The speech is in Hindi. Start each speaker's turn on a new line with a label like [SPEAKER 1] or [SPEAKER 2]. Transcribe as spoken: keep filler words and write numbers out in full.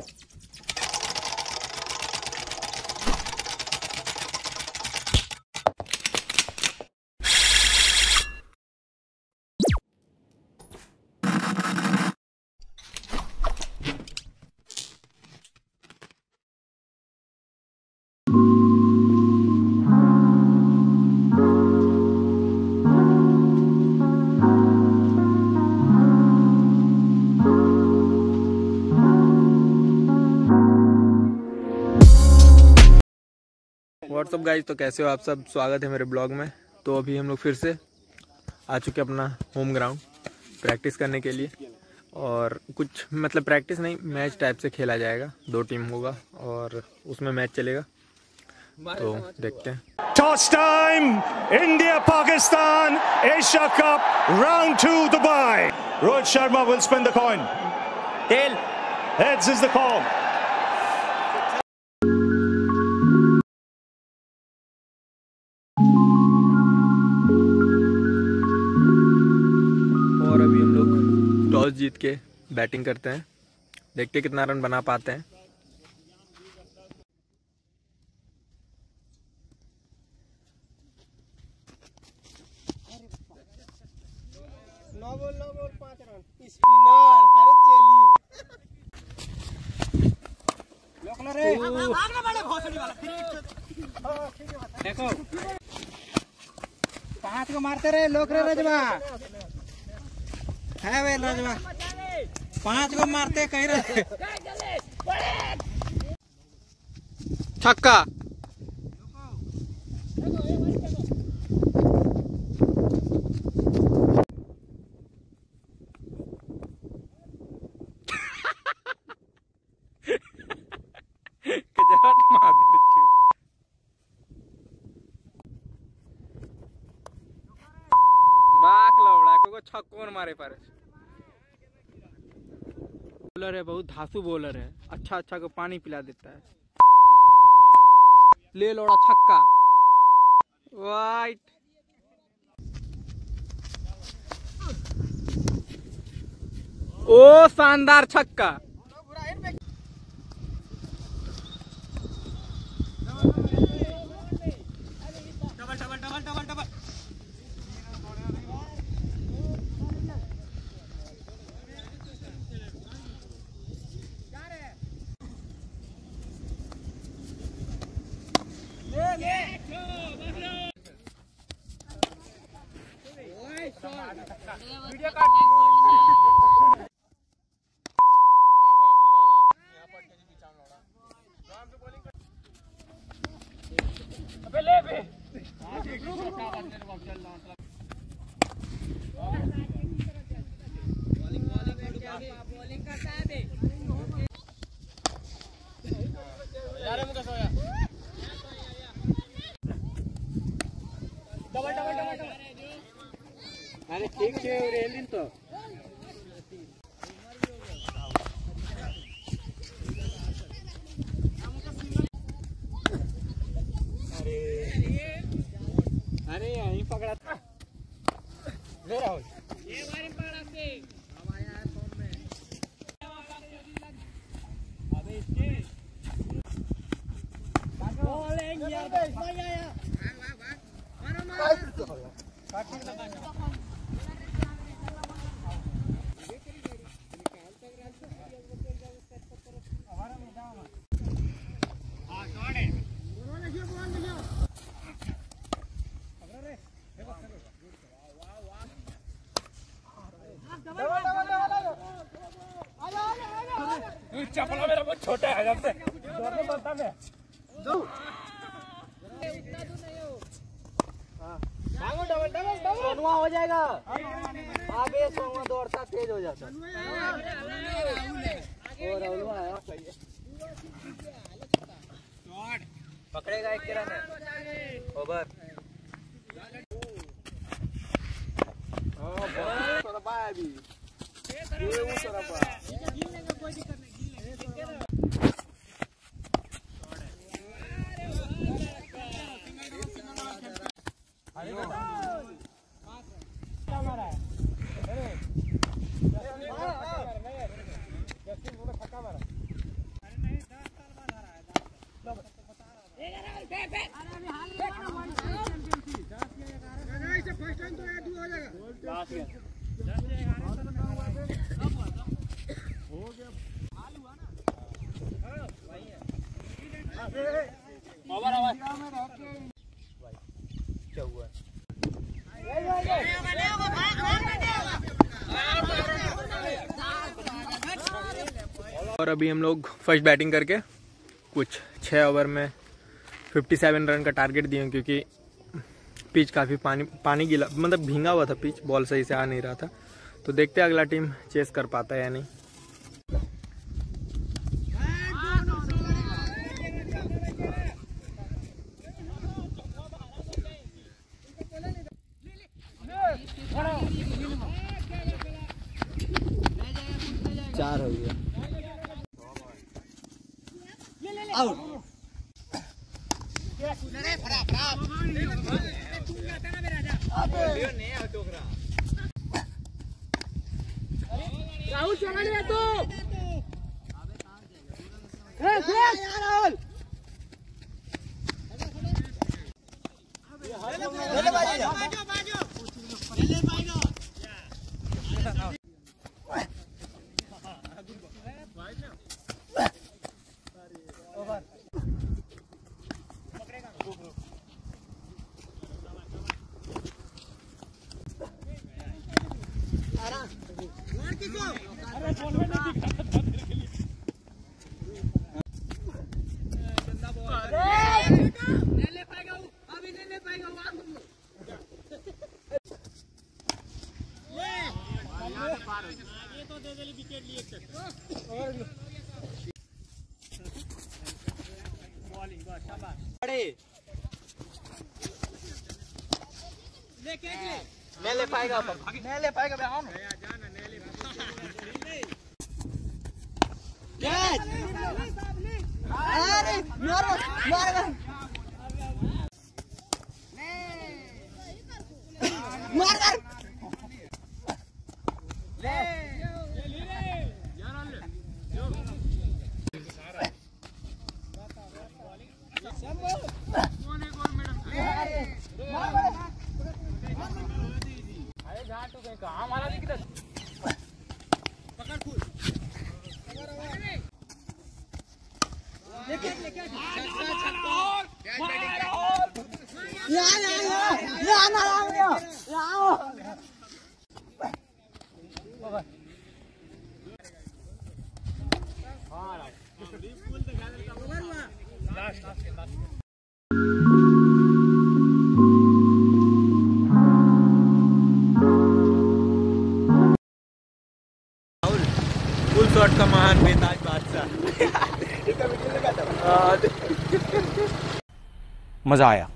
[SPEAKER 1] व्हाट्सअप गाइज, तो कैसे हो आप सब। स्वागत है मेरे ब्लॉग में। तो अभी हम लोग फिर से आ चुके अपना होम ग्राउंड प्रैक्टिस करने के लिए। और कुछ मतलब प्रैक्टिस नहीं, मैच टाइप से खेला जाएगा। दो टीम होगा और उसमें मैच चलेगा, तो देखते हैं।
[SPEAKER 2] Toss time, India Pakistan Asia cup round two Dubai. Rohit Sharma will spin the coin. Tail. Heads is the call.
[SPEAKER 1] और अभी हम लोग टॉस जीत के बैटिंग करते हैं, देखते हैं कितना रन बना पाते हैं।
[SPEAKER 3] नौ बॉल नौ बॉल पाँच रन। स्पिनर अरे चेली लोकल रे भागने वाले भोसड़ी वाला देखो पांच को मारते रहे लोग रे रजवा है वे रजवा पांच को मारते कहीं रहे
[SPEAKER 1] छक्का। छक्कों मारे पर बॉलर है, बहुत धांसू बॉलर है। अच्छा अच्छा को पानी पिला देता है। ले लोड़ा छक्का, वाइट। ओ शानदार छक्का।
[SPEAKER 3] Double double double double double video काट अबे ले बे बॉलिंग बॉलिंग करता है बे यार मुझे सोया डबल डबल डबल अरे ठीक है रेलिन तो अरे अरे यहीं पकड़ा था ले रहा हूँ ये बारी पकड़ा से अब आया है फॉर्म में अबे इसके बॉलिंग यार भाई आया भाग भाग मारो मारो काट लगा चपला मेरा बहुत छोटा है जब से दौड़ने बनता है दो उतना दूर नहीं हो हां भागो डबल डबल डबल सोनुआ हो जाएगा आगे सोनुआ दौड़ता तेज हो जाता और राहुलवा आया सही है पकड़ेगा एक रन है ओवर हां बहुत थोड़ा पाया अभी ये वो थोड़ा पाया कोई दिक्कत नहीं
[SPEAKER 1] और अभी हम लोग फर्स्ट बैटिंग करके कुछ छः ओवर में सत्तावन रन का टारगेट दिए, क्योंकि पिच काफ़ी पानी पानी गीला मतलब भींगा हुआ था पिच, बॉल सही से आ नहीं रहा था। तो देखते हैं अगला टीम चेस कर पाता है या नहीं।
[SPEAKER 3] चार हो गया आउट। राहुल चला लिया तो राहुल नहीं ले पाएगा, नहीं ले पाएगा मैं आऊं अरे मारो मारो मार कर ले कहाँ मारा नहीं किधर पकड़ फूल लेके लेके यार यार यार ना आओ आओ हां फूल दिखा दे ओवर हुआ लास्ट लास्ट
[SPEAKER 1] फुल शॉट का महान बेताज बादशाह।
[SPEAKER 3] मजा आया।